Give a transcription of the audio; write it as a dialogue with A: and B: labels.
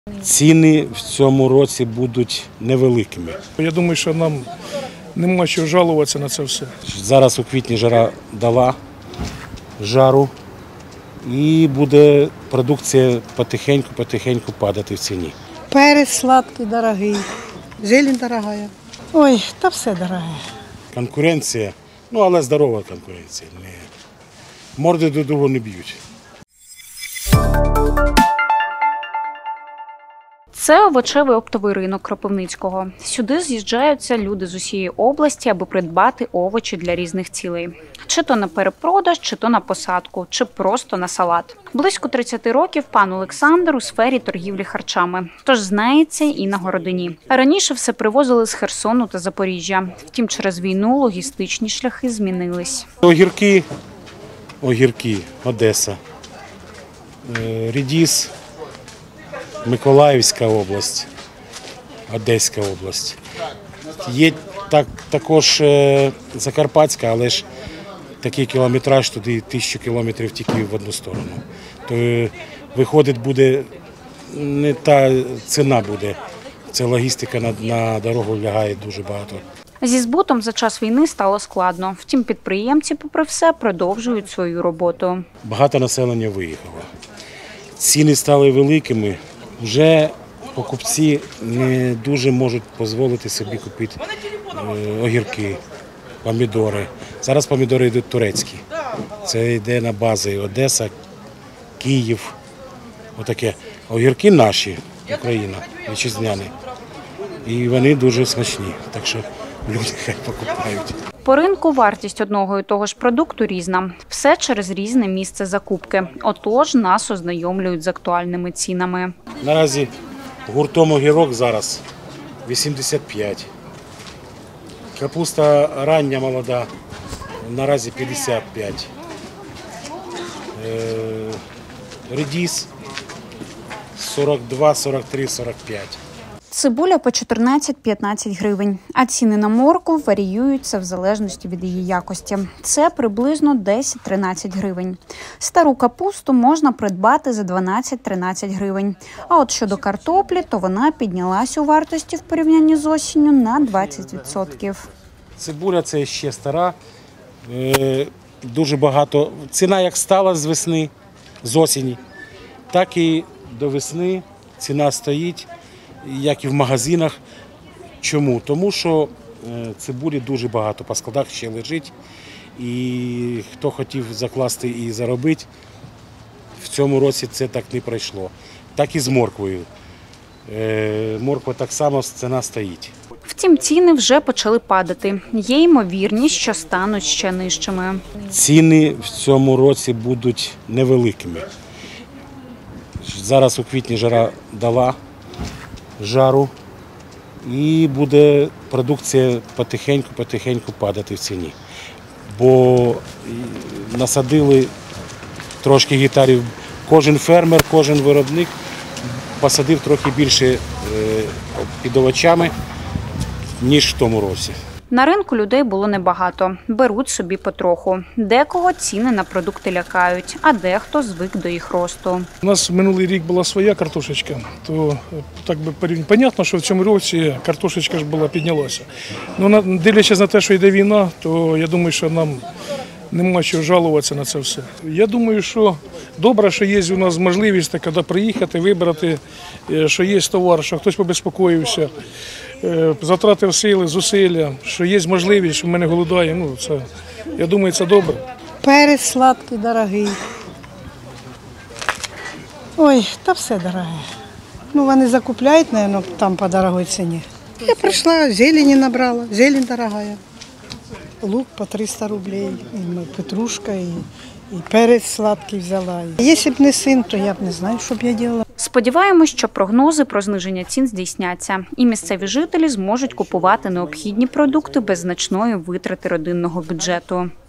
A: Ціни в цьому році будуть невеликими.
B: Я думаю, що нам нема чого жалуватися на це все.
A: Зараз у квітні жара дала жару і буде продукція потихеньку падати в ціні.
C: Перець сладкий, дорогий, зелень дорогая. Ой, та все дороге.
A: Конкуренція, але здорова конкуренція. Морди до другого не б'ють.
D: Це овочевий оптовий ринок Кропивницького. Сюди з'їжджаються люди з усієї області, аби придбати овочі для різних цілей. Чи то на перепродаж, чи то на посадку, чи просто на салат. Близько 30 років пан Олександр у сфері торгівлі харчами. Тож знається і на городині. Раніше все привозили з Херсону та Запоріжжя. Втім, через війну логістичні шляхи змінились.
A: Огірки, Одеса, редис, Миколаївська область, Одеська область. Є також Закарпатська, але ж такий кілометраж, туди 1000 кілометрів тільки в одну сторону. То виходить, буде не та ціна буде. Це логістика на дорогу лягає дуже багато.
D: Зі збутом за час війни стало складно. Втім, підприємці, попри все, продовжують свою роботу.
A: Багато населення виїхало. Ціни стали великими. Вже покупці не дуже можуть дозволити собі купити огірки, помідори. Зараз помідори йдуть турецькі. Це йде на бази Одеса, Київ. Отаке. Огірки наші, Україна, вітчизняні. І вони дуже смачні, так що люди хай покупають.
D: По ринку вартість одного і того ж продукту різна. Все через різне місце закупки. Отож, нас ознайомлюють з актуальними цінами.
A: Наразі гуртом огірок зараз 85. Капуста рання молода, наразі 55. Редис 42, 43, 45.
D: Цибуля по 14-15 гривень, а ціни на моркву варіюються в залежності від її якості. Це приблизно 10-13 гривень. Стару капусту можна придбати за 12-13 гривень. А от щодо картоплі, то вона піднялась у вартості в порівнянні з осінню на 20%.
A: Цибуля – це ще стара, дуже багато. Ціна як стала з весни, з осені, так і до весни ціна стоїть. Як і в магазинах. Чому? Тому що цибулі дуже багато по складах ще лежить. І хто хотів закласти і заробити, в цьому році це так не пройшло. Так і з морквою. Морква так само, ціна стоїть.
D: Втім, ціни вже почали падати. Є ймовірність, що стануть ще нижчими.
A: Ціни в цьому році будуть невеликими. Зараз у квітні жара дала жару і буде продукція потихеньку падати в ціні. Бо насадили трошки гектарів. Кожен фермер, кожен виробник посадив трохи більше під овочами, ніж в тому році.
D: На ринку людей було небагато. Беруть собі потроху. Декого ціни на продукти лякають, а дехто звик до їх росту.
B: У нас минулий рік була своя картошечка, то так би понятно, що в цьому році картошечка ж була піднялася. Ну, дивлячись на те, що йде війна, то я думаю, що нам нема чого жалуватися на це все. Я думаю, що добре, що є у нас можливість коли приїхати, вибрати, що є товар, що хтось побезпокоївся, затратив сили, зусилля, що є можливість, що ми не голодаємо. Я думаю, це добре.
C: Перець сладкий, дорогий. Ой, та все дороге. Вони закупляють, мабуть, там по дорогой ціні. Я прийшла, зелені набрала, зелень дорогая. Лук по 300 рублей, і петрушка, і перець сладкий взяла. Якщо б не син, то я б не знаю, що б я робила.
D: Сподіваємось, що прогнози про зниження цін здійсняться. І місцеві жителі зможуть купувати необхідні продукти без значної витрати родинного бюджету.